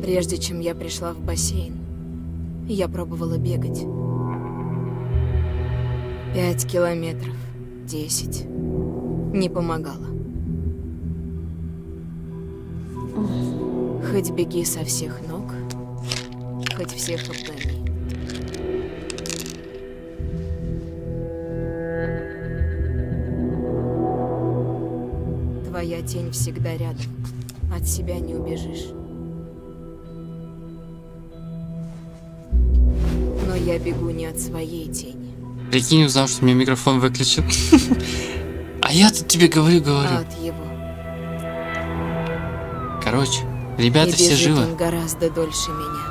Прежде чем я пришла в бассейн, я пробовала бегать. 5 километров, 10. Не помогало. Хоть беги со всех ног, хоть всех обгони. Твоя тень всегда рядом. От себя не убежишь. Но я бегу не от своей тени. Прикинь, узнал, что у меня микрофон выключен. А я тут тебе говорю. А от его. Короче, ребята все живы. Он гораздо дольше меня.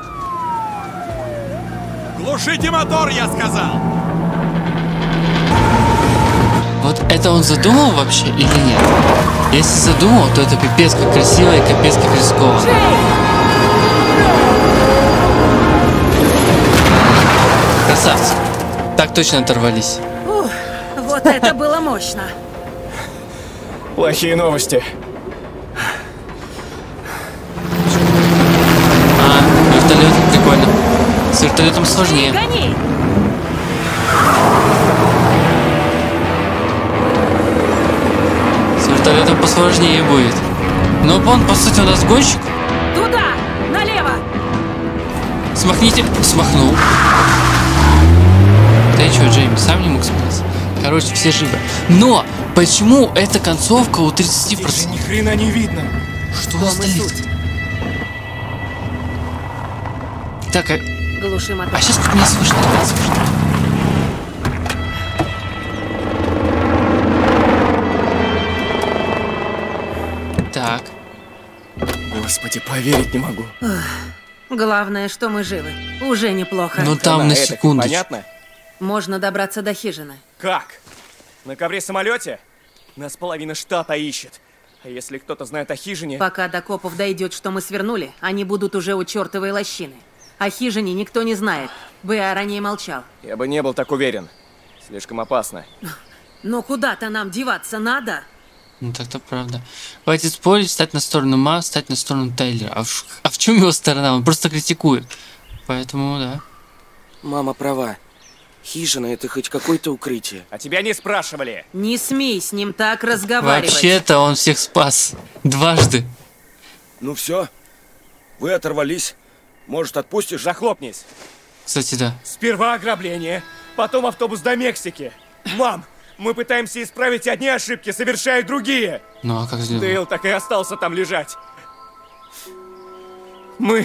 Глушите мотор, я сказал! Вот это он задумал вообще или нет? Если задумал, то это пипец как красиво и капец как рискованно. Красавцы. Так точно оторвались. Ух, вот это было мощно. Плохие новости. Вертолет, прикольно. С вертолетом сложнее. Гони! С вертолетом посложнее будет. Но он, по сути, у нас гонщик. Туда! Налево! Смахните. Смахнул. Да и чё, Джейми, сам не мог смыться. Короче, все живы. Но почему эта концовка у 30%? Здесь же ни хрена не видно. Что у нас стоит? Так, Глуши мотор. а сейчас тут меня слышно, ребят, слышно. Так. Господи, поверить не могу. Главное, что мы живы. Уже неплохо. Ну там на это секунду. понятно? Можно добраться до хижины. Как? На ковре-самолете? Нас половина штата ищет. А если кто-то знает о хижине... Пока до копов дойдет, что мы свернули, они будут уже у чертовой лощины. О хижине никто не знает. Б.А. ранее молчал. Я бы не был так уверен. Слишком опасно. Но куда-то нам деваться надо. Ну так-то правда. Хватит спорить, стать на сторону Ма, стать на сторону Тайлера. А в чем его сторона? Он просто критикует. Поэтому, да. Мама права. Хижина — это хоть какое-то укрытие. А тебя не спрашивали. Не смей с ним так разговаривать. Вообще-то он всех спас. Дважды. Ну все, вы оторвались. Может, отпустишь? Захлопнись. Кстати, да. Сперва ограбление, потом автобус до Мексики. Мам, мы пытаемся исправить одни ошибки, совершая другие. Ну а как сделать? Дейл так и остался там лежать. Мы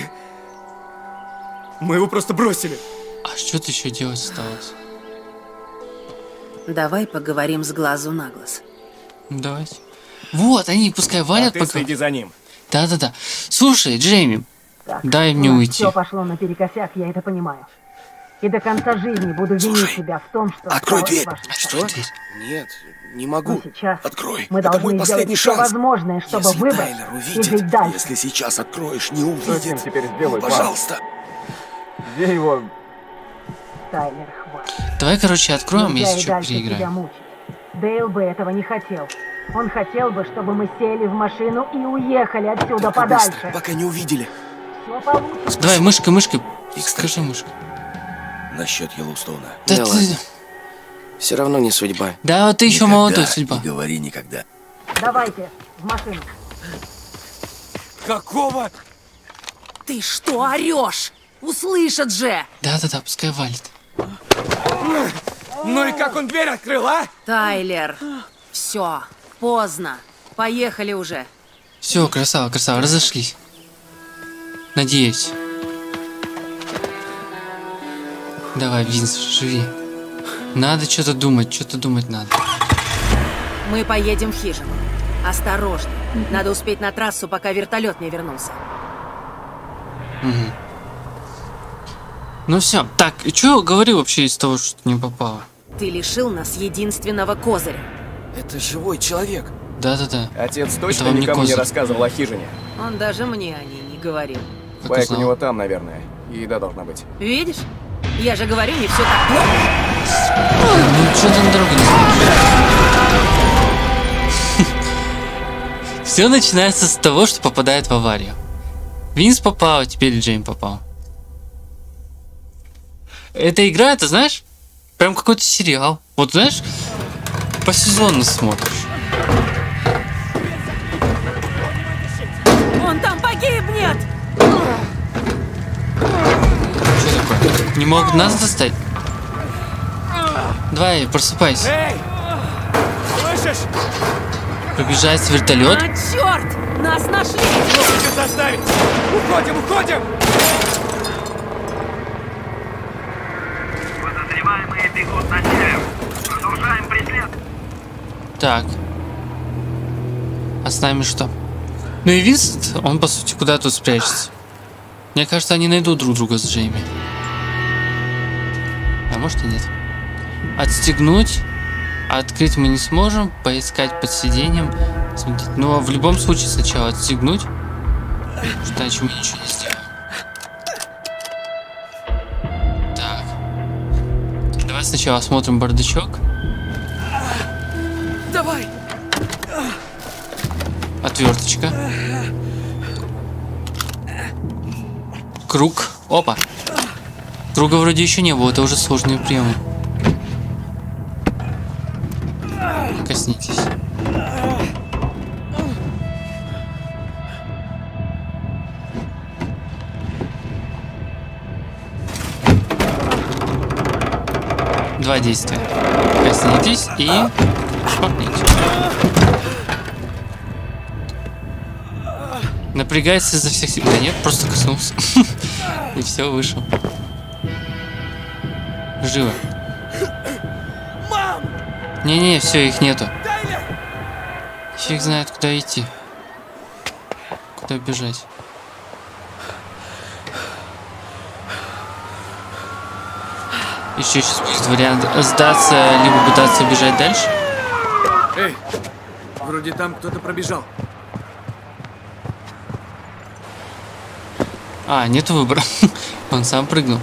его просто бросили. А что-то еще делать осталось? Давай поговорим с глазу на глаз. Ну, давайте. Вот, они пускай валят Ты пока. следи за ним. Да-да-да. Слушай, Джейми, дай мне уйти. Все пошло наперекосяк, я это понимаю. И до конца жизни буду винить себя в том, что... Открой дверь. Что? Нет, не могу. Но сейчас Открой. мы Это должны мой последний сделать шанс. все возможное, чтобы Если выбрать Тайлер и увидит, жить дальше. если сейчас откроешь, не Что с ним увидит. теперь сделать, мам? Пожалуйста. Где его? Тайлер, хватит. Давай, короче, откроем, Нельзя если и что, дальше тебя переиграем. мучить. Дейл бы этого не хотел. Он хотел бы, чтобы мы сели в машину и уехали отсюда Только быстро, подальше. пока не увидели. Все получится. Давай, мышка. И, Скажи, кстати, мышка. насчет Йеллоустоуна. Да, Да ты... ладно. Все равно не судьба. Да, вот ты еще Никогда молодой, судьба. Не говори никогда. Давайте, в машину. Какого? Ты что орешь? Услышат же! Да-да-да, пускай валит. Ну и как он дверь открыл, а? Тайлер, все, поздно. Поехали уже. Все, красава, разошлись. Надеюсь. Давай, Винс, живи. Надо что-то думать надо. Мы поедем в хижину. Осторожно. Надо успеть на трассу, пока вертолет не вернулся. Ну все, так, и что говорил вообще из того, что не попало? Ты лишил нас единственного козыря. Это живой человек. Да-да-да. Отец Это точно вам не никому не козырь. рассказывал о хижине. Он даже мне о ней не говорил. Как Байк у узнал? него там, наверное. И еда должна быть. Видишь? Я же говорю, не все так плохо. Ну что ты на дорогу не смотришь? Все начинается с того, что попадает в аварию. Винс попал, а теперь Джейн попал. Эта игра, это знаешь, прям какой-то сериал. Вот знаешь, посезонно смотришь. Он там погибнет! Что такое? Не могут нас достать? Давай, просыпайся. Эй! Слышишь? Пробежать вертолет. А, черт! Нас нашли! Можете заставить! Уходим, уходим! Подозреваемые бегут на север. Продолжаем преслед. Так. А с нами что? Ну и Винсент, он по сути куда тут спрячется. Мне кажется, они найдут друг друга с Джейми. А может и нет. Отстегнуть. Открыть мы не сможем. Поискать под сиденьем. Смотрите. Но в любом случае сначала отстегнуть. Потому что иначе мы ничего не сделаем. Так. Давай сначала осмотрим бардачок. Давай! Отверточка. Круг. Опа. Круга вроде еще не было, это уже сложные приемы. Коснитесь. Два действия. Коснитесь и шпакните. Напрягается изо всех сил. Да нет, просто коснулся. И все, вышел. Живо. Мам! Не-не, все, их нету. Тайлер! Фиг знает, куда идти. Куда бежать. Еще сейчас будет вариант сдаться, либо пытаться бежать дальше. Эй, вроде там кто-то пробежал. А, нет выбора. Он сам прыгнул.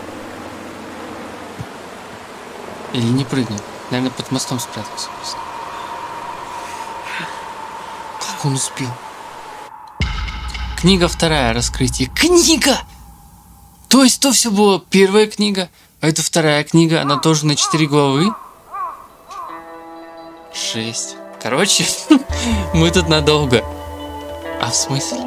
Или не прыгнул. Наверное, под мостом спрятался. Как он успел? Книга вторая. Раскрытие. Книга! То есть то все было первая книга, а это вторая книга. Она тоже на 4 главы. 6. Короче, мы тут надолго. А в смысле?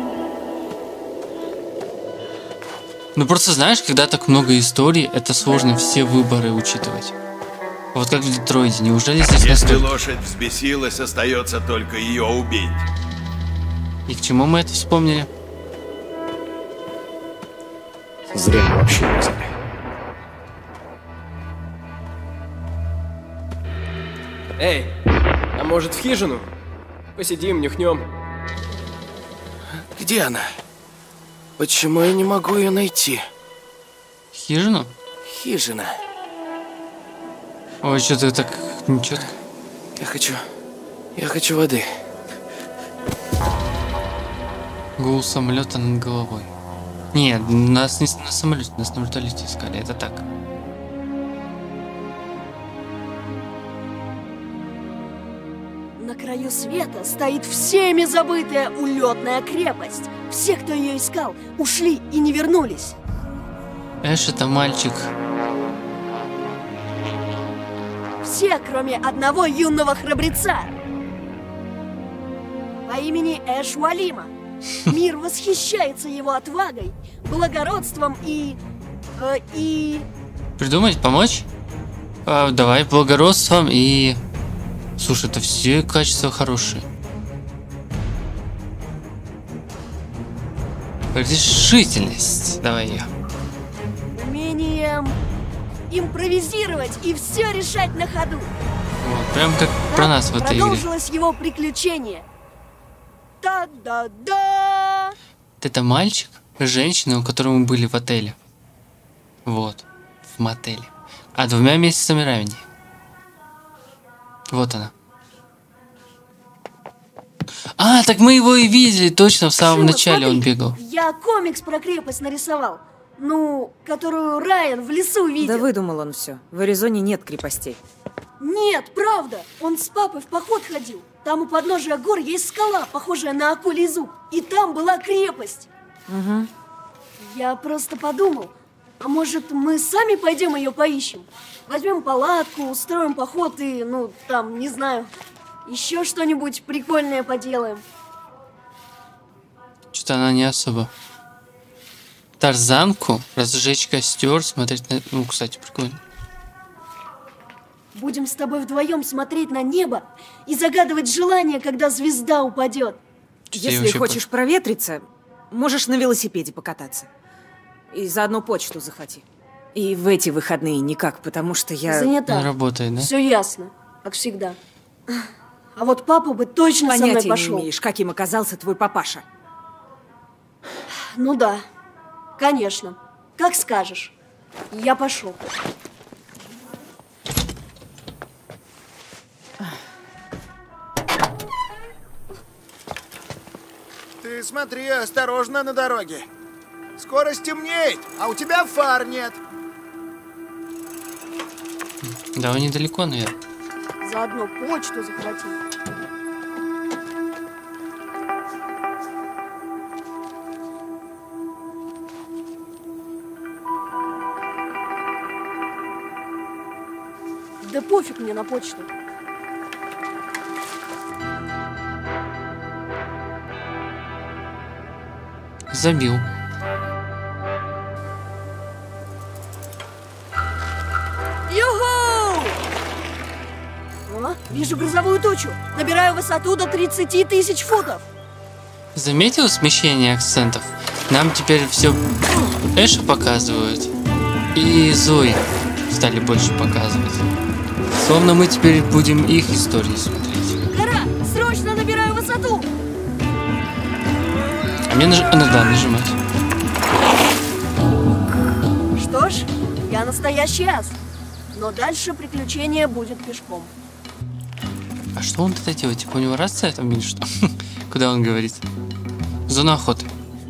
Ну просто знаешь, когда так много историй, это сложно все выборы учитывать. Вот как в Детройде, неужели здесь Если настолько? лошадь взбесилась, остается только ее убить. И к чему мы это вспомнили? Зря мы вообще вызвали. Эй, а может в хижину? Посидим, нюхнем. Где она? Почему я не могу ее найти? Хижину? Хижина. Ой, что-то так нечетко. Я хочу воды. Гул самолета над головой. Нет, нас не на самолете, нас на вертолете искали, это так. На краю света стоит всеми забытая улетная крепость. Все, кто ее искал, ушли и не вернулись. Эш, это мальчик. Все, кроме одного юного храбреца. По имени Эш Уалима. Мир восхищается его отвагой, благородством и... Придумать, помочь? Давай, благородством и... Слушай, это все качества хорошие. Решительность. Давай я. умением импровизировать и все решать на ходу. Вот, прям как про нас в этой игре. Продолжилось его приключение. Та-да-да! Это мальчик, женщина, у которой мы были в отеле. Вот, в мотеле. А 2 месяцами ранее. Вот она. А, так мы его и видели, точно, в самом Шима, начале смотри, он бегал. Я комикс про крепость нарисовал. Ну, которую Райан в лесу видел. Да выдумал он все. В Аризоне нет крепостей. Нет, правда. Он с папой в поход ходил. Там у подножия гор есть скала, похожая на акулий зуб. И там была крепость. Угу. Я просто подумал, а может мы сами пойдем ее поищем? Возьмем палатку, устроим поход и, ну, там, не знаю, еще что-нибудь прикольное поделаем. Что-то она не особо. Тарзанку, разжечь костер, смотреть на... Ну, кстати, прикольно. Будем с тобой вдвоем смотреть на небо и загадывать желание, когда звезда упадет. Если хочешь проветриться, можешь на велосипеде покататься. И заодно почту захвати. И в эти выходные никак, потому что я... Занята. Она работает, да? Все ясно, как всегда. А вот папа бы точно со мной Понятия пошел. не имеешь, каким оказался твой папаша. Ну да, конечно. Как скажешь. Я пошел. Ты смотри, осторожно на дороге. Скоро стемнеет, а у тебя фар нет. Да, вы недалеко, наверное. Заодно почту захвати. Да пофиг мне на почту. Забил. Юху! О, вижу грозовую тучу. Набираю высоту до 30 тысяч футов. Заметил смещение акцентов? Нам теперь все Эша показывают. И Зои стали больше показывать. Словно мы теперь будем их истории смотреть. Гора, срочно набираю высоту. А мне надо нажимать. Что ж, я настоящий ас. Но дальше приключение будет пешком. А что он тогда делает? Типа у него рация там или что? Куда он говорит? Зона охоты.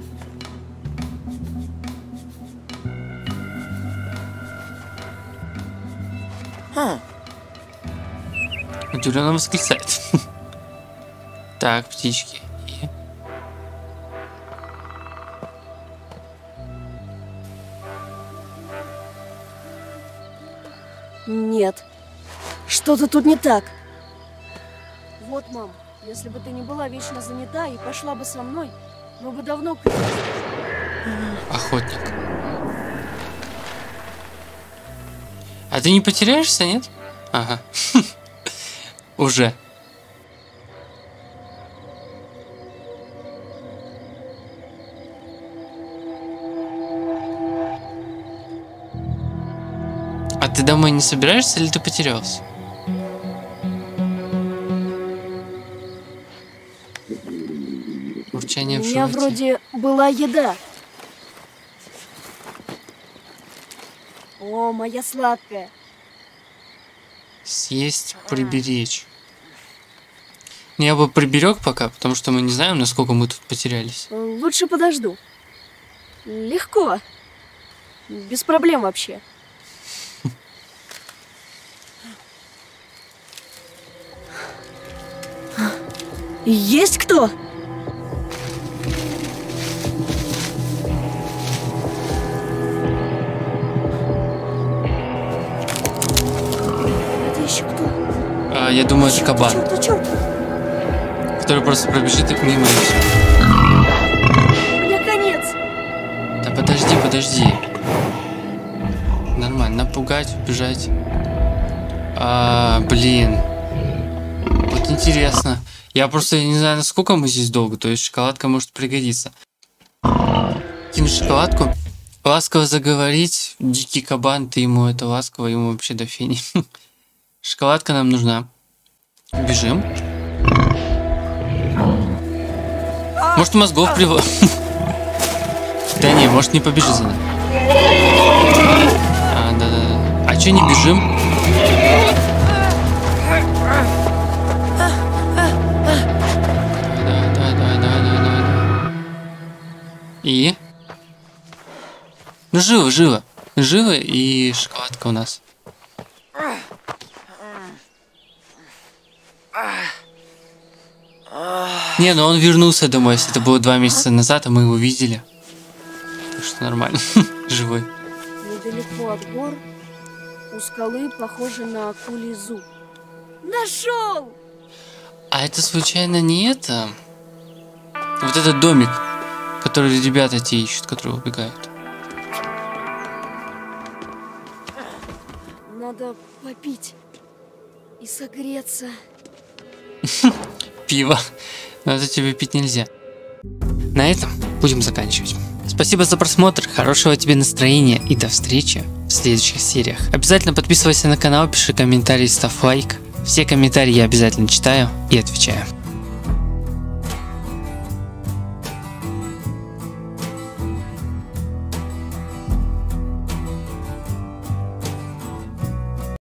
Удивленно восклицает. Так, птички. Нет. Что-то тут не так. Вот, мам, если бы ты не была вечно занята и пошла бы со мной, мы бы давно... Охотник. А ты не потеряешься, нет? Ага. Уже. А ты домой не собираешься или ты потерялся? Урчание в У меня животе. вроде была еда. О, моя сладкая. Съесть, приберечь. Я бы приберег пока, потому что мы не знаем, насколько мы тут потерялись. Лучше подожду. Легко. Без проблем вообще. Есть кто? Это еще кто? Я думаю, это кабан, Черт. который просто пробежит и мимо. Мне конец. Да подожди. Нормально, напугать, убежать. Блин. Вот интересно. Я просто не знаю, насколько мы здесь долго. То есть шоколадка может пригодиться. Кинуть шоколадку. Ласково заговорить. Дикий кабан, ты ему это ласково, ему вообще до фени. Шоколадка нам нужна. Бежим. Может, мозгов привод. Да не, может, не побежи за нами. Да. А че не бежим? Давай. И? Ну, живо. Живо, и шоколадка у нас. Не, ну он вернулся домой. Если это было 2 месяца назад, а мы его видели. Все нормально. Живой. Недалеко от гор у скалы похоже на акулий зуб. Нашел! А это случайно не это? Вот этот домик, который ребята те ищут, которые убегают. Надо попить и согреться. Пиво. Но это тебе пить нельзя. На этом будем заканчивать. Спасибо за просмотр, хорошего тебе настроения и до встречи в следующих сериях. Обязательно подписывайся на канал, пиши комментарии, ставь лайк. Все комментарии я обязательно читаю и отвечаю.